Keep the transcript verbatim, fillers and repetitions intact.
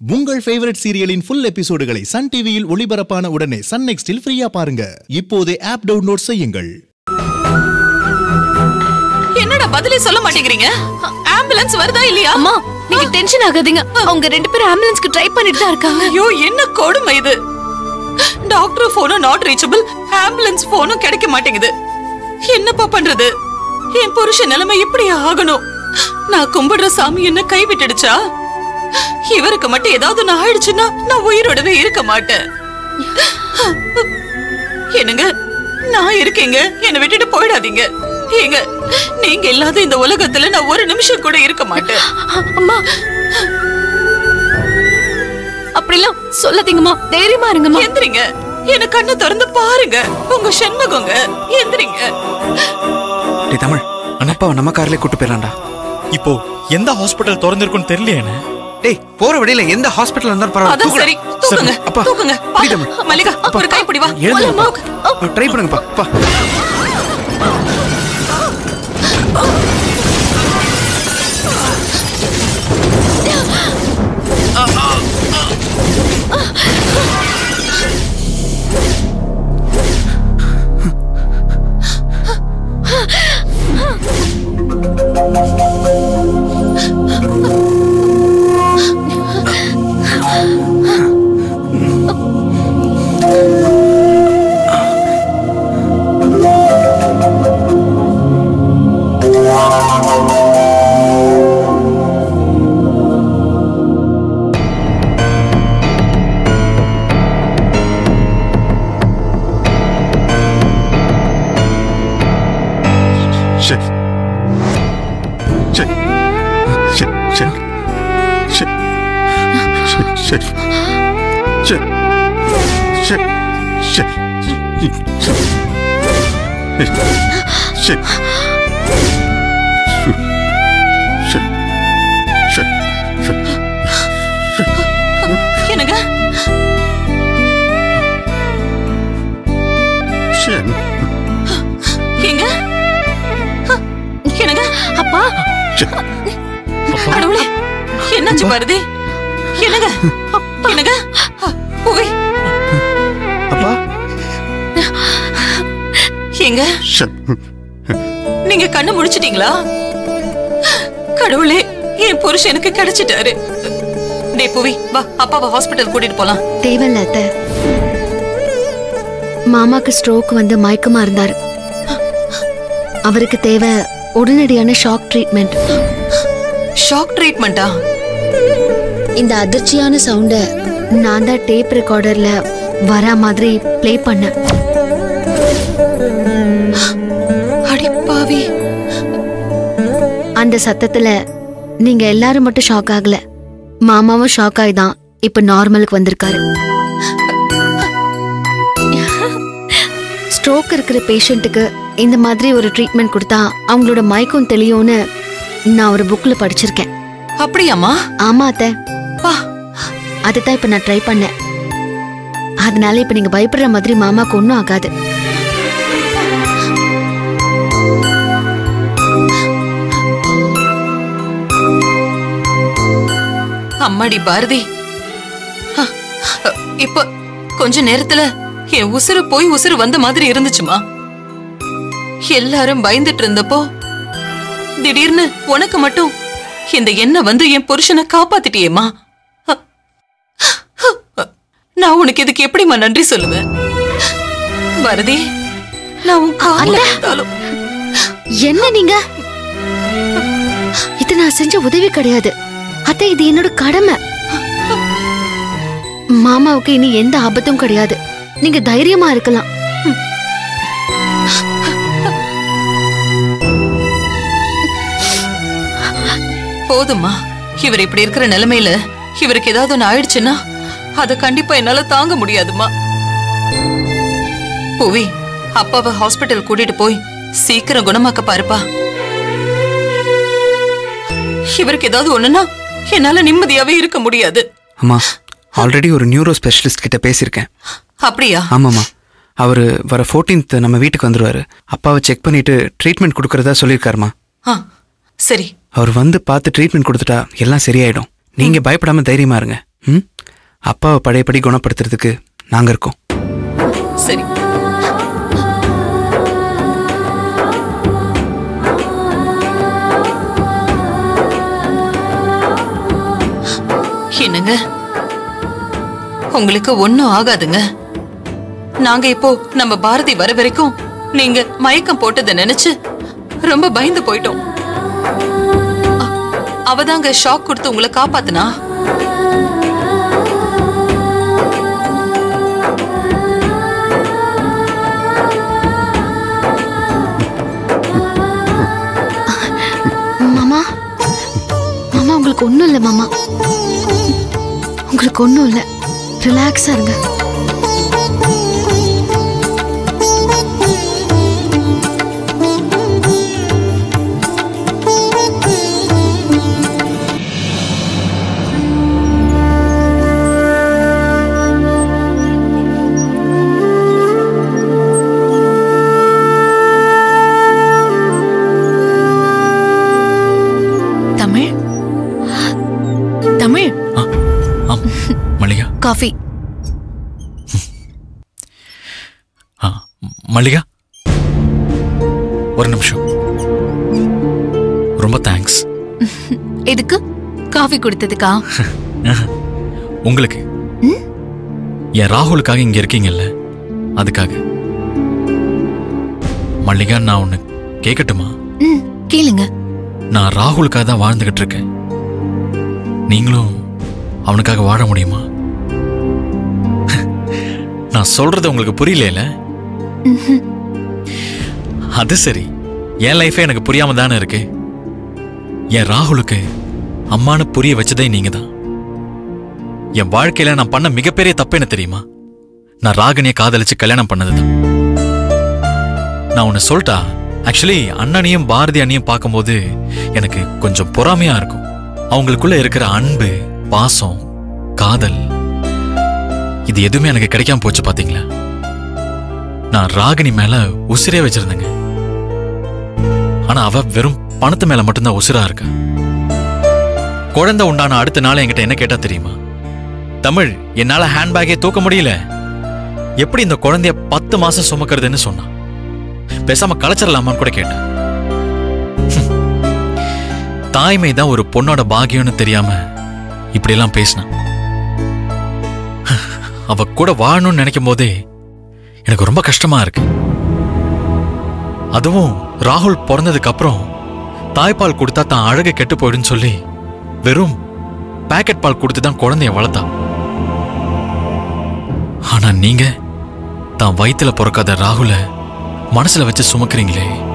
உங்கள் ஃபேவரட் சீரியலின் ஃபுல் எபிசோடுகளை சன் டிவியில் ஒளிபரப்பான உடனே சன் நெக்ஸ்டில் ஃப்ரீயா பாருங்க. இப்போதே ஆப் டவுன்லோட் செய்யுங்கள். என்னடா பதிலே சொல்ல மாட்டேங்கிறீங்க? ஆம்புலன்ஸ் வருதா இல்லையா? அம்மா நீங்க டென்ஷன் ஆகாதீங்க. அவங்க ரெண்டு பேரும் ஆம்புலன்ஸ்க்கு ட்ரை பண்ணிட்டு தான் இருக்காங்க. ஐயோ என்ன கொடுமை இது. டாக்டர் போனும் நாட் ரீச்சபிள், ஆம்புலன்ஸ் போனும் கிடைக்க மாட்டேங்குது. என்னப்பா பண்றது? என் புருஷன் நிலைமை இப்படி ஆகணும். நான் கும்பிடுற சாமி என்ன கைவிட்டுடுச்சா? இவருக்கு மட்டும் ஏதாவது நான் ஆயிடுச்சுன்னா நான் உயிரோடவே இருக்க மாட்டேன். என்னங்க நான் இருக்கேங்க, என்னை விட்டுட்டு போயிடாதீங்க. ஏங்க நீங்க இல்லாத இந்த உலகத்துல நான் ஒரு நிமிஷம் கூட இருக்க மாட்டேன். அம்மா அப்படிலாம் சொல்லாதீங்கம்மா, தைரியமா இருங்கம்மா. எந்திரிங்க, என்ன கண்ணை திறந்து பாருங்க. உங்க செண்மகங்க எந்திரிங்க. டேய் தமிழ், அண்ணாப்பாவை நம்ம கார்லயே கூட்டு போயிடலாம்டா. இப்போ எந்த ஹாஸ்பிடல் திறந்திருக்குன்னு தெரியலையே. டேய் போற வழியில எந்த ஹாஸ்பிடல் இருந்தாலும் பரவாயில்லை. அதான் சரி, தூக்குங்க அப்பா தூக்குங்க. மல்லிகா ஒரு கை பிடி வா. ட்ரை பண்ணுங்கப்பா. பா என்னங்க எங்க என்னங்க அப்பா கடவுளே என்னாச்சு பாரதி? என்னங்க என்னங்க புவி அப்பா எங்க நீங்க கண்ணு முடிச்சிட்டீங்களா? கடவுளே என் புருஷனுக்கு கிடைச்சிட்டாரு. டே புவி வா, அப்பாவை ஹாஸ்பிடல் கூட்டிட்டு போலாம். தேவையில்ல அத்தை, மாமாக்கு ஸ்ட்ரோக் வந்து மயக்கமா இருந்தாரு. அவருக்கு தேவை உடனடியான ஷாக் ட்ரீட்மெண்ட். ஷாக் ட்ரீட்மெண்டா? இந்த அதிர்ச்சியான சவுண்ட நான் தான் டேப் ரெக்கார்டர்ல வர மாதிரி ப்ளே பண்ணேன். அடிப்பாவி. அந்த சத்தத்துல நீங்க எல்லாரும் மட்டும் ஷாக் ஆகல, மாமாவும் ஷாக் ஆயிதான் இப்ப நார்மலுக்கு வந்திருக்காரு. ஸ்ட்ரோக் இருக்கிற பேஷண்ட்டுக்கு இந்த மாதிரி ஒரு ட்ரீட்மெண்ட் கொடுத்தா அவங்களோட மயக்கம் தெளியும்னு நான் ஒரு புக்ல படிச்சிருக்கேன். அப்படியாமா? ஆமா அத்தை, அதுதான் இப்ப நான் ட்ரை பண்ணேன். அதனால இப்ப நீங்க பயப்படுற மாதிரி மாமாக்கு ஒன்னும் ஆகாது. அம்மாடி பாரதி, இப்ப கொஞ்ச நேரத்துல என் உசுறு போய் உசுறு வந்த மாதிரி இருந்துச்சுமா. எல்லாரும் பயந்துட்டு இருந்தப்போ திடீர்னு உனக்கு மட்டும் இந்த எண்ணெய் வந்து என் புருஷனை காப்பாத்திட்டியேமா. நான் உனக்கு இதுக்கு எப்படிமா நன்றி சொல்லுவேன்? பாரதி, நான் உன் கால்ல விழுந்தாலும். என்ன நீங்க? இது நான் செஞ்ச உதவி கிடையாது அத்தை, இது என்னோட கடமை. மாமாவுக்கு இனி எந்த ஆபத்தும் கிடையாது, நீங்க தைரியமா இருக்கலாம். போதுமா, இவர் இப்படி இருக்கிற நிலைமையில இவருக்கு ஏதாவது ஒண்ணு ஆயிடுச்சுன்னா அத கண்டிப்பா என்னால தாங்க முடியாதுமா. புவி, அப்பாவை ஹாஸ்பிட்டல் கூட்டிட்டு போய் சீக்கிரம் குணமாக்க பாருப்பா. இவருக்கு ஏதாவது ஒண்ணுன்னா என்னால நிம்மதியாவே இருக்க முடியாது. அம்மா, ஆல்ரெடி ஒரு நியூரோ ஸ்பெஷலிஸ்ட் கிட்ட பேசியிருக்கேன். அப்படியா? ஆமாம்மா, அவரு வர பதினான்காம் நம்ம வீட்டுக்கு வந்துருவாரு. அப்பாவை செக் பண்ணிட்டு ட்ரீட்மெண்ட் கொடுக்கறதா சொல்லியிருக்காருமா. சரி, அவர் வந்து பார்த்து ட்ரீட்மெண்ட் கொடுத்துட்டா எல்லாம் சரியாயிடும். நீங்க பயப்படாம தைரியமா இருங்க. ம் அப்பாவை பழையபடி குணப்படுத்துறதுக்கு நாங்கள் இருக்கோம். சரி. என்னங்க, உங்களுக்கு ஒண்ணும் ஆகாதுங்க. நாங்க இப்போ நம்ம பாரதி வர வரைக்கும் நீங்க மயக்கம் போட்டதை நினைச்சு ரொம்ப பயந்து போயிட்டோம். அவதாங்க ஷாக் கொடுத்து உங்களை காப்பாத்துனா. மாமா மாமா உங்களுக்கு ஒண்ணும் இல்லை மாமா, உங்களுக்கு ஒண்ணும் இல்லை, ரிலாக்ஸா இருங்க. காஃபி. மல்லிகா, ஒரு நிமிஷம். ரொம்ப தேங்க்ஸ். எதுக்கு? காஃபி கொடுத்ததுக்கா? உங்களுக்கு. என் ராகுலுக்காக இங்க இருக்கீங்கல்ல, அதுக்காக. மல்லிகா, நான் ஒண்ணு கேட்கட்டுமா? கேளுங்க. நான் ராகுலுக்காக தான் வாழ்ந்துகிட்டு இருக்கேன். நீங்களும் அவனுக்காக வாழ முடியுமா? நான் சொல்றது உங்களுக்கு புரியல. அது சரி, என் லைஃபே எனக்கு புரியாம தானே இருக்கு. என் ராகுலுக்கு அம்மானு புரிய வச்சதே நீங்க தான். என் வாழ்க்கையில நான் பண்ண மிகப்பெரிய தப்பு என்ன தெரியுமா? நான் ராகினியை காதலிச்சு கல்யாணம் பண்ணதுதான். நான் உன்னை சொல்லிட்டா, ஆக்சுவலி அண்ணனையும் பாரதி அண்ணியும் பார்க்கும்போது எனக்கு கொஞ்சம் பொறாமையா இருக்கும். அவங்களுக்குள்ள இருக்கிற அன்பு, பாசம், காதல், இது எதுவுமே எனக்கு கிடைக்காம போச்சு. பாத்தீங்களா, நான் ராகினி மேல உசிரே வச்சிருந்தேங்க. ஆனா அவ வெறும் பணத்து மேல மட்டும்தான் உசிரா இருக்கா. குழந்தை உண்டான அடுத்த நாள் என்கிட்ட என்ன கேட்டா தெரியுமா? தமிழ், என்னால ஹேண்ட்பேக்கே தூக்க முடியல, எப்படி இந்த குழந்தைய பத்து மாசம் சுமக்கிறதுன்னு சொன்னா. பேசாம கலைச்சிடலாமான்னு கூட கேட்டேன். தாய்மை தான் ஒரு பொண்ணோட பாகியம்னு தெரியாம இப்படி எல்லாம் பேசினான். அவ கூட வாழணும்னு நினைக்கும் போதே எனக்கு ரொம்ப கஷ்டமா இருக்கு. அதுவும் ராகுல் பிறந்ததுக்கு அப்புறம் தாய்ப்பால் கொடுத்தா தான் அழகு கெட்டு போயிடுன்னு சொல்லி வெறும் பேக்கெட் பால் கொடுத்து தான் குழந்தைய வளர்த்தா. ஆனா நீங்க தான் வயித்துல பிறக்காத ராகுல மனசுல வச்சு சுமக்கிறீங்களே,